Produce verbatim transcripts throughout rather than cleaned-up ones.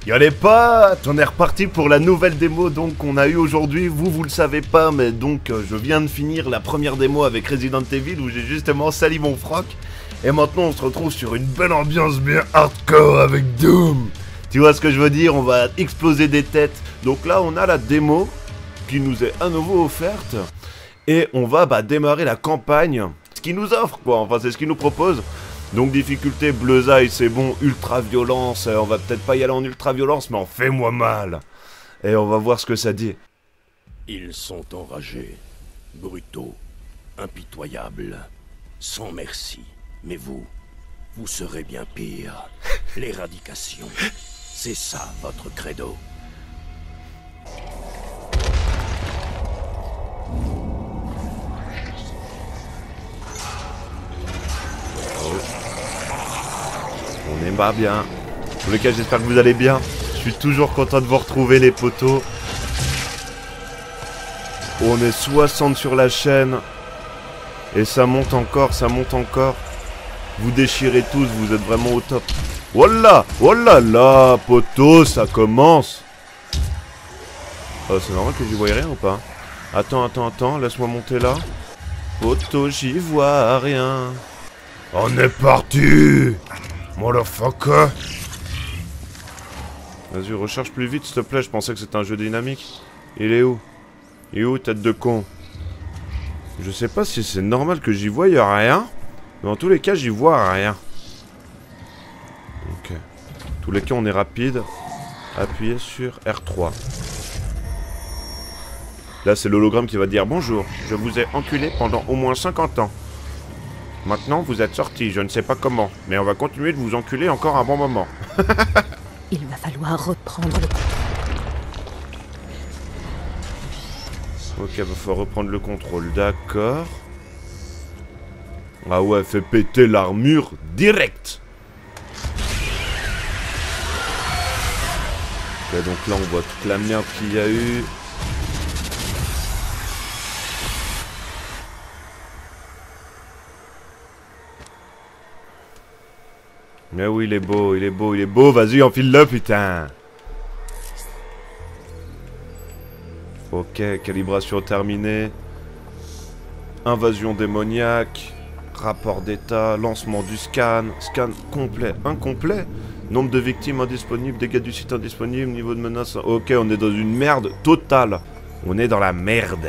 Yo les potes, on est reparti pour la nouvelle démo donc qu'on a eu aujourd'hui. Vous, vous le savez pas, mais donc euh, je viens de finir la première démo avec Resident Evil où j'ai justement sali mon froc. Et maintenant on se retrouve sur une belle ambiance bien hardcore avec Doom. Tu vois ce que je veux dire, on va exploser des têtes. Donc là on a la démo qui nous est à nouveau offerte. Et on va bah, démarrer la campagne. Ce qu'il nous offre quoi, enfin c'est ce qu'il nous propose. Donc difficulté bleusaille, c'est bon, ultra violence, on va peut-être pas y aller en ultra violence, mais en fais-moi mal. Et on va voir ce que ça dit. Ils sont enragés, brutaux, impitoyables, sans merci. Mais vous, vous serez bien pire. L'éradication, c'est ça votre credo. On est pas bien. En tous les cas, j'espère que vous allez bien. Je suis toujours content de vous retrouver, les potos. On est soixante sur la chaîne. Et ça monte encore, ça monte encore. Vous déchirez tous, vous êtes vraiment au top. Voilà, oh là là, potos, ça commence. Oh, c'est normal que j'y voie rien ou pas? Attends, attends, attends, laisse-moi monter là. Potos, j'y vois rien. On est parti! Motherfucker! Vas-y, recharge plus vite, s'il te plaît. Je pensais que c'était un jeu dynamique. Il est où? Il est où, tête de con? Je sais pas si c'est normal que j'y voie rien. Mais en tous les cas, j'y vois rien. Ok. En tous les cas, on est rapide. Appuyez sur R trois. Là, c'est l'hologramme qui va dire bonjour. Je vous ai enculé pendant au moins cinquante ans. Maintenant, vous êtes sortis, je ne sais pas comment, mais on va continuer de vous enculer encore un bon moment. Il va falloir reprendre le contrôle. Ok, il va falloir reprendre le contrôle, d'accord. Ah ouais, fait péter l'armure direct. Ok, donc là, on voit toute la merde qu'il y a eu. Mais oui, il est beau, il est beau, il est beau. Vas-y, enfile-le, putain. Ok, calibration terminée. Invasion démoniaque. Rapport d'état. Lancement du scan. Scan complet. Incomplet. Nombre de victimes indisponibles. Dégâts du site indisponibles. Niveau de menace. Ok, on est dans une merde totale. On est dans la merde.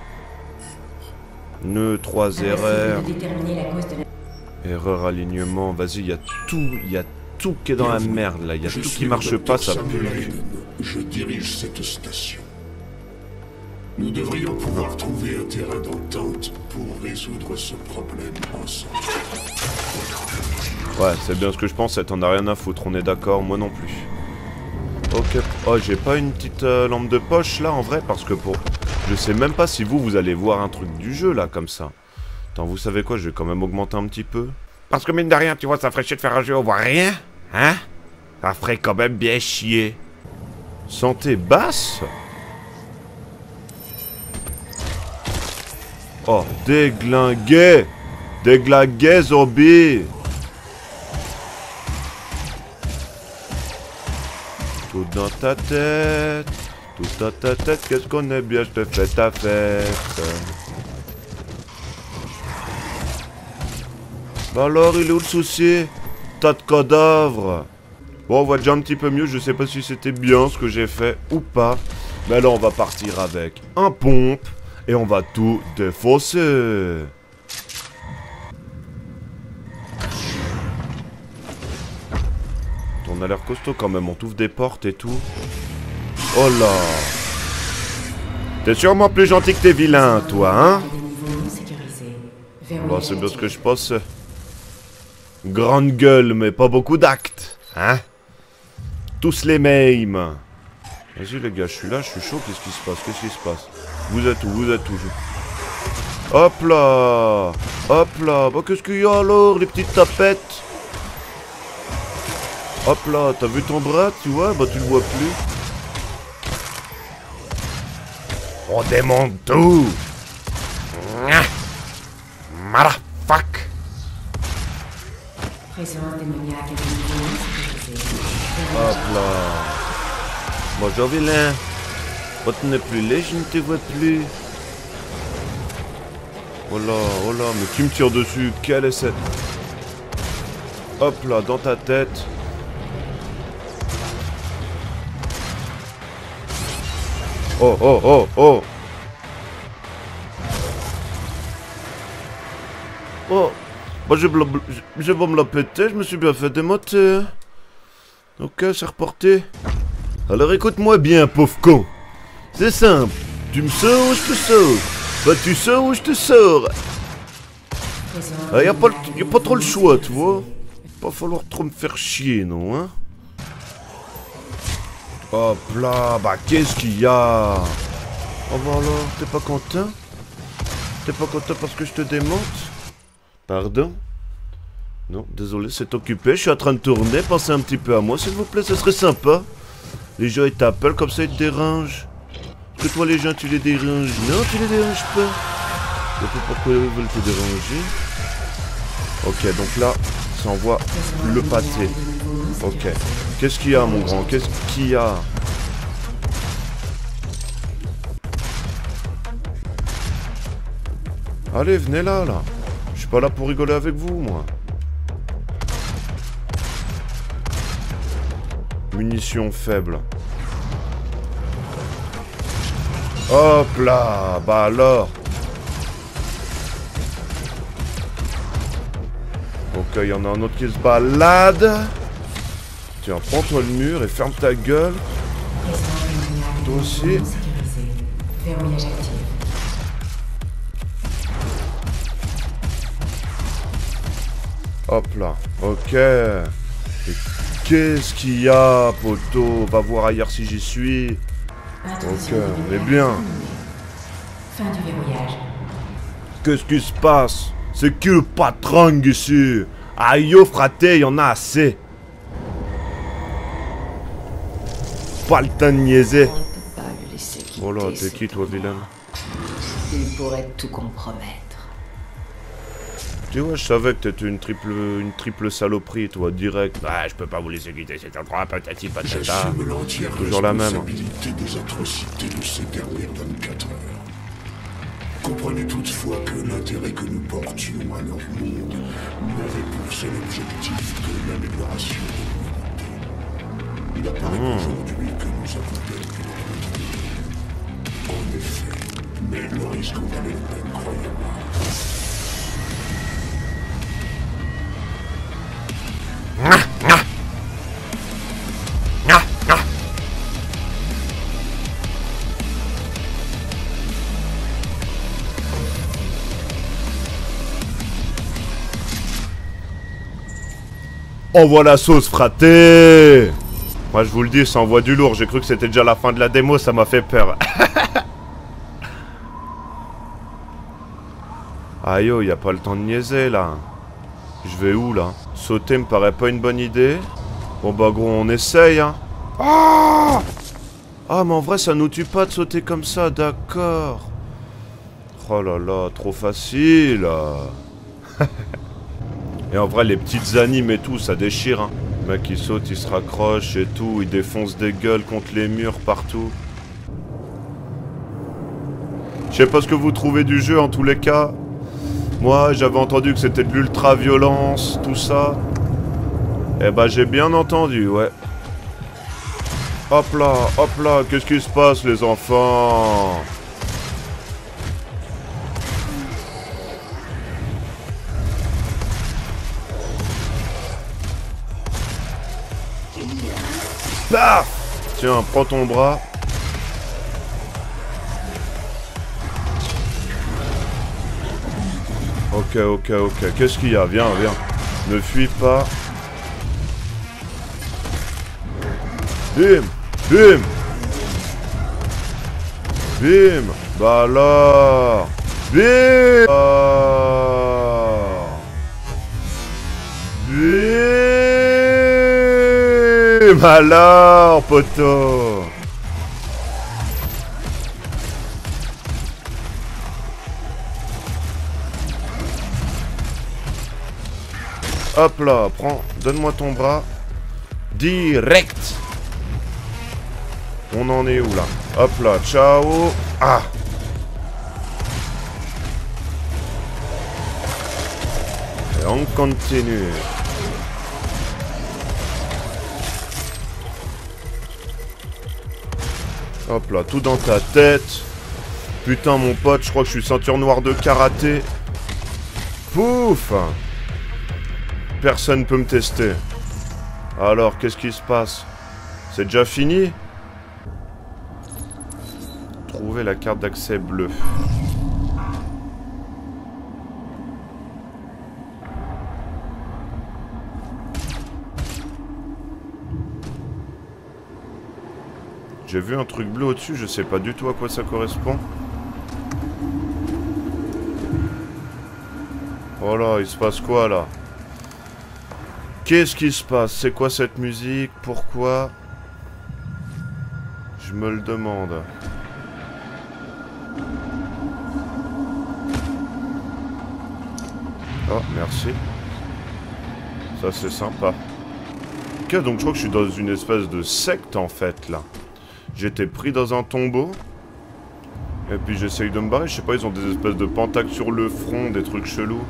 Nœud, trois erreurs. Erreur alignement, vas-y, il y a tout, il y a tout qui est dans la merde là, il y a tout qui marche pas, ça pue. Je dirige cette station. Nous devrions pouvoir trouver un terrain d'entente pour résoudre ce problème ensemble. Ouais, c'est bien ce que je pensais, t'en as rien à foutre, on est d'accord, moi non plus. Ok, oh j'ai pas une petite euh, lampe de poche là en vrai, parce que pour... Je sais même pas si vous, vous allez voir un truc du jeu là, comme ça. Attends, vous savez quoi, je vais quand même augmenter un petit peu. Parce que mine de rien, tu vois, ça ferait chier de faire un jeu, on voit rien. Hein? Ça ferait quand même bien chier. Santé basse? Oh, déglingué! Déglingué, zombie! Tout dans ta tête. Tout dans ta tête, qu'est-ce qu'on est bien, je te fais ta fête. Bah alors, il est où le souci? Tas de cadavres. Bon, on voit déjà un petit peu mieux. Je sais pas si c'était bien ce que j'ai fait ou pas. Mais là, on va partir avec un pompe. Et on va tout défausser. On a l'air costaud quand même. On t'ouvre des portes et tout. Oh là. T'es sûrement plus gentil que t'es vilain, toi, hein? Bon, c'est bien ce que je pense. Grande gueule, mais pas beaucoup d'actes, hein? Tous les mêmes. Vas-y les gars, je suis là, je suis chaud, qu'est-ce qui se passe? Qu'est-ce qui se passe? Vous êtes où? Vous êtes où? Hop là! Hop là! Bah qu'est-ce qu'il y a alors, les petites tapettes? Hop là, t'as vu ton bras, tu vois? Bah tu le vois plus. On démonte tout! Motherfuck! Présence démoniaque et de nouveau sécurisée. Hop là. Bonjour vilain. Oh, tu n'es plus là, je ne te vois plus. Oh là, oh là, mais qui me tire dessus? Quelle est cette... Hop là, dans ta tête. Oh, oh, oh, oh. Oh. Bah, je, je, je vais me la péter, je me suis bien fait démoter. Ok, c'est reporté. Alors écoute-moi bien, pauvre con. C'est simple. Tu me sors ou je te sors? Bah tu sors ou je te sors? Ah, y a pas, y a pas trop le choix, tu vois. Pas falloir trop me faire chier, non, hein. Hop là, bah qu'est-ce qu'il y a? Oh bah alors, t'es pas content? T'es pas content parce que je te démonte? Pardon? Non, désolé, c'est occupé, je suis en train de tourner, pensez un petit peu à moi, s'il vous plaît, ce serait sympa. Les gens, ils t'appellent, comme ça, ils te dérangent. Parce que toi, les gens, tu les déranges. Non, tu les déranges pas. Je sais pas pourquoi ils veulent te déranger. Ok, donc là, ça envoie le pâté. Ok. Qu'est-ce qu'il y a, mon grand? Qu'est-ce qu'il y a? Allez, venez là, là. Je suis pas là pour rigoler avec vous, moi. Munitions faibles. Hop là. Bah alors. Ok, il y en a un autre qui se balade. Tiens, prends-toi le mur et ferme ta gueule. Toi aussi. Hop là. Ok. Et qu'est-ce qu'il y a, poteau? Va voir ailleurs si j'y suis. Ok, on est bien. Fin du verrouillage. Qu'est-ce qui se passe? C'est qui le patron ici? Aïe, oh, fraté, y en a assez. Pas le temps de niaiser. On ne peut pas le laisser quitter. Oh là, t'es qui, toi, vilaine? Il pourrait tout compromettre. Tu vois, je savais que t'étais une triple, une triple saloperie, toi, direct. Ah, je peux pas vous laisser quitter cet endroit, patati patata. J'assume l'entière Toujours la même. responsabilité des atrocités de ces dernières vingt-quatre heures. Comprenez toutefois que l'intérêt que nous portions à leur monde n'avait pour seul objectif que l'amélioration de l'humanité. Il apparaît Mmh. aujourd'hui que nous avons perdu. En effet, mais le risque en valait la peine, croyez-moi. Envoie la sauce, fraté. Moi, je vous le dis, ça envoie du lourd. J'ai cru que c'était déjà la fin de la démo, ça m'a fait peur. Aïe, oh, y a pas le temps de niaiser, là. Je vais où, là? Sauter me paraît pas une bonne idée. Bon, bah, gros, on essaye, hein. Ah, ah, mais en vrai, ça nous tue pas de sauter comme ça, d'accord. Oh là là, trop facile. Et en vrai, les petites animes et tout, ça déchire, hein. Le mec, il saute, il se raccroche et tout. Il défonce des gueules contre les murs partout. Je sais pas ce que vous trouvez du jeu, en tous les cas. Moi, j'avais entendu que c'était de l'ultra-violence, tout ça. Eh bah, j'ai bien entendu, ouais. Hop là, hop là, qu'est-ce qui se passe, les enfants? Paf! Tiens, prends ton bras. Ok, ok, ok. Qu'est-ce qu'il y a? Viens, viens. Ne fuis pas. Bim! Bim! Bim! Bah alors! Bim! Alors. Bim! Alors, poteau! Hop là, prends, donne-moi ton bras. Direct. On en est où là? Hop là, ciao. Ah. Et on continue. Hop là, tout dans ta tête. Putain mon pote, je crois que je suis ceinture noire de karaté. Pouf. Personne peut me tester. Alors, qu'est-ce qui se passe? C'est déjà fini? Trouver la carte d'accès bleue. J'ai vu un truc bleu au-dessus, je sais pas du tout à quoi ça correspond. Oh là, il se passe quoi là? Qu'est-ce qui se passe? C'est quoi cette musique? Pourquoi? Je me le demande. Oh, merci. Ça, c'est sympa. Ok, donc je crois que je suis dans une espèce de secte, en fait, là. J'étais pris dans un tombeau. Et puis j'essaye de me barrer. Je sais pas, ils ont des espèces de pentacles sur le front, des trucs chelous.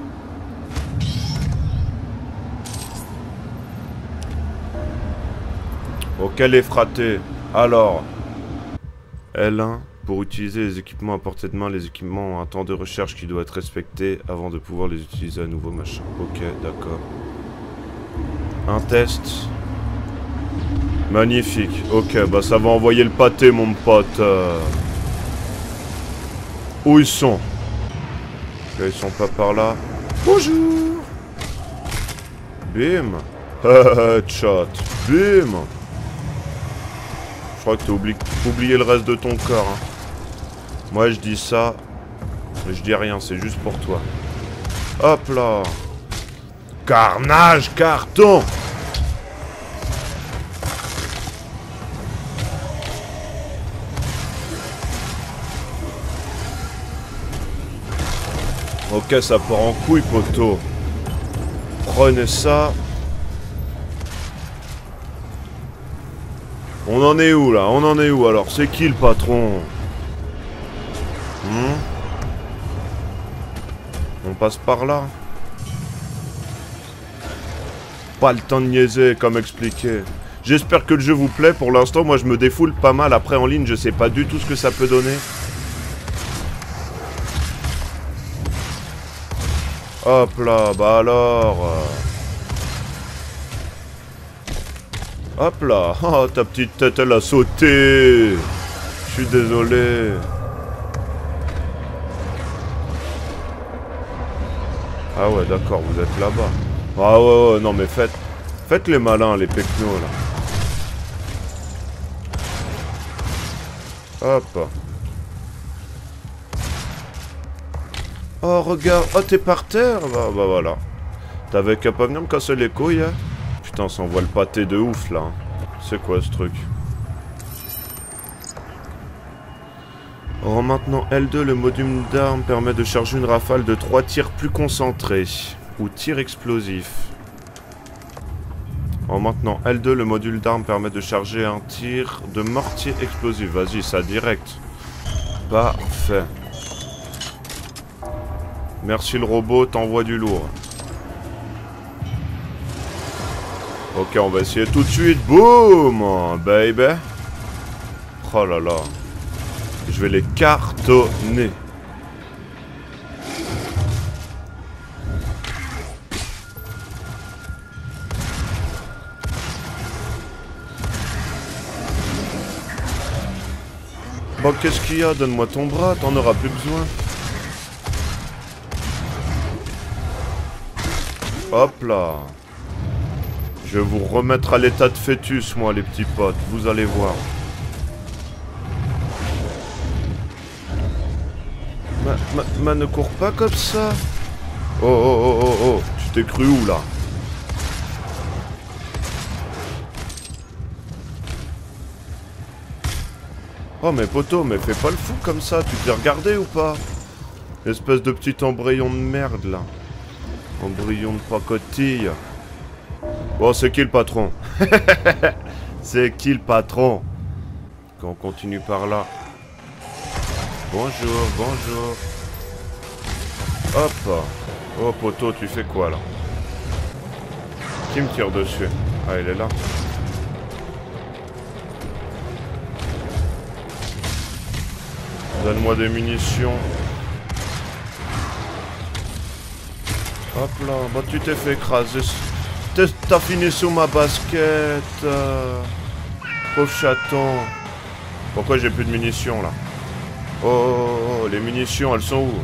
Ok, les fratés. Alors, L un, pour utiliser les équipements à portée de main, les équipements ont un temps de recherche qui doit être respecté avant de pouvoir les utiliser à nouveau, machin. Ok, d'accord. Un test. Magnifique. Ok, bah ça va envoyer le pâté, mon pote. Euh... Où ils sont? Là, ils sont pas par là. Bonjour. Bim. Headshot. Bim. Je crois que t'as oublié, oublié le reste de ton corps. Hein. Moi, je dis ça. Mais je dis rien, c'est juste pour toi. Hop là. Carnage, carton. Ok, ça part en couille, poteau. Prenez ça. On en est où, là? On en est où, alors? C'est qui, le patron? hmm On passe par là. Pas le temps de niaiser, comme expliqué. J'espère que le jeu vous plaît. Pour l'instant, moi, je me défoule pas mal. Après, en ligne, je sais pas du tout ce que ça peut donner. Hop là, bah alors... Hop là, oh, ta petite tête, elle a sauté. Je suis désolé. Ah ouais, d'accord, vous êtes là-bas. Ah ouais, ouais, non mais faites... Faites les malins, les pecnos, là. Hop. Oh, regarde. Oh, t'es par terre. Bah, bah voilà. T'avais qu'à pas venir me casser les couilles, hein. Putain, ça envoie le pâté de ouf, là. C'est quoi, ce truc? En maintenant L deux, le module d'arme permet de charger une rafale de trois tirs plus concentrés. Ou tir explosif. En maintenant L deux, le module d'arme permet de charger un tir de mortier explosif. Vas-y, ça direct. Parfait. Merci le robot, t'envoie du lourd. Ok, on va essayer tout de suite. Boum, baby. Oh là là. Je vais les cartonner. Bon, qu'est-ce qu'il y a? Donne-moi ton bras, t'en auras plus besoin. Hop là. Je vais vous remettre à l'état de fœtus, moi, les petits potes. Vous allez voir. Ma, ma, ma ne cours pas comme ça. Oh, oh, oh, oh, oh. Tu t'es cru où, là? Oh, mais poteau, mais fais pas le fou comme ça. Tu t'es regardé ou pas? Espèce de petit embryon de merde, là. Embryon de pacotille. Bon, c'est qui le patron? C'est qui le patron? On continue par là. Bonjour, bonjour. Hop. Oh poteau, tu fais quoi là? Qui me tire dessus? Ah, il est là. Donne-moi des munitions. Hop là, bah tu t'es fait écraser. T'as fini sous ma basket. Euh... Pauvre chaton. Pourquoi j'ai plus de munitions là? Oh, oh, oh, les munitions, elles sont où?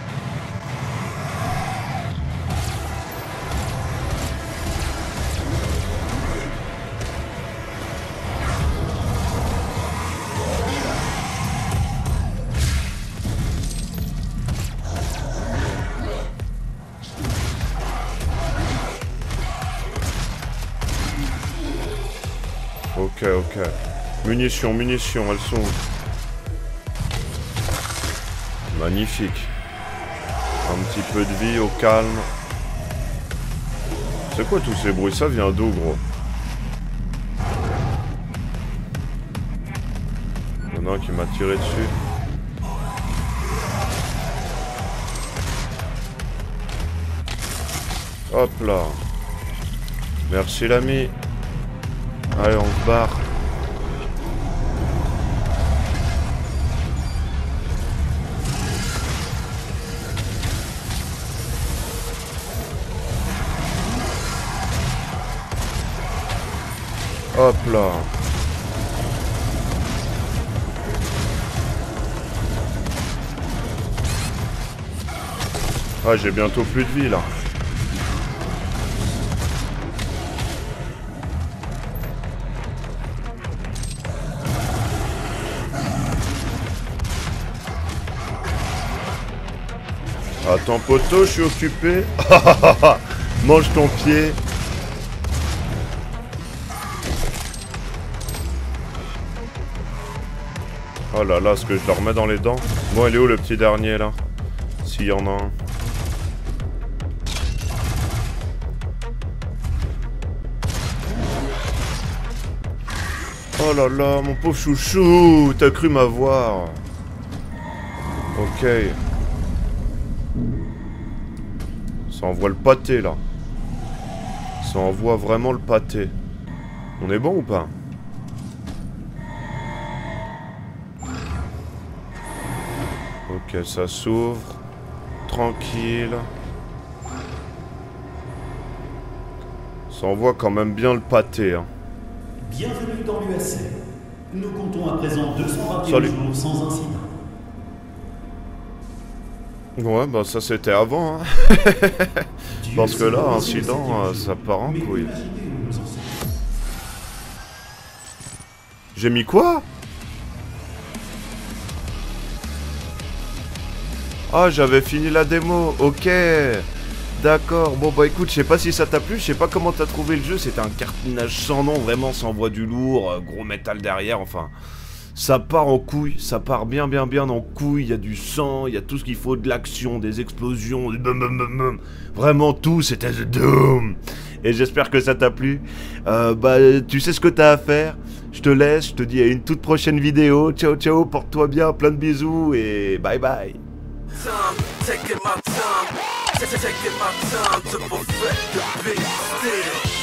Ok, ok. Munitions, munitions, elles sont où? Magnifique. Un petit peu de vie au calme. C'est quoi tous ces bruits? Ça vient d'où, gros? Il y en a un qui m'a tiré dessus. Hop là. Merci l'ami. Allez, on se barre. Hop là. Ah, j'ai bientôt plus de vie là. Attends poteau, je suis occupé. Mange ton pied. Oh là là, est-ce que je le remets dans les dents? Bon, il est où le petit dernier là? S'il y en a un. Oh là là, mon pauvre chouchou, t'as cru m'avoir. Ok. Ça envoie le pâté là. Ça envoie vraiment le pâté. On est bon ou pas? Ok, ça s'ouvre. Tranquille. Ça envoie quand même bien le pâté. Hein. Bienvenue dans l'U A C. Nous comptons à présent deux cent vingt et un jours sans incident. Ouais, bah ça c'était avant. Hein. Parce que là, incident, euh, ça part en couille. J'ai mis quoi? Ah, j'avais fini la démo, ok. D'accord, bon bah écoute, je sais pas si ça t'a plu, je sais pas comment t'as trouvé le jeu, c'était un cartonnage sans nom, vraiment, ça envoie du lourd, euh, gros métal derrière, enfin... Ça part en couille, ça part bien bien bien en couille, il y a du sang, il y a tout ce qu'il faut, de l'action, des explosions, du bum bum bum bum. Vraiment tout, c'était The Doom. Et j'espère que ça t'a plu. Euh, bah tu sais ce que t'as à faire, je te laisse, je te dis à une toute prochaine vidéo. Ciao ciao, porte-toi bien, plein de bisous et bye bye. Taking my time, taking my time to perfect the big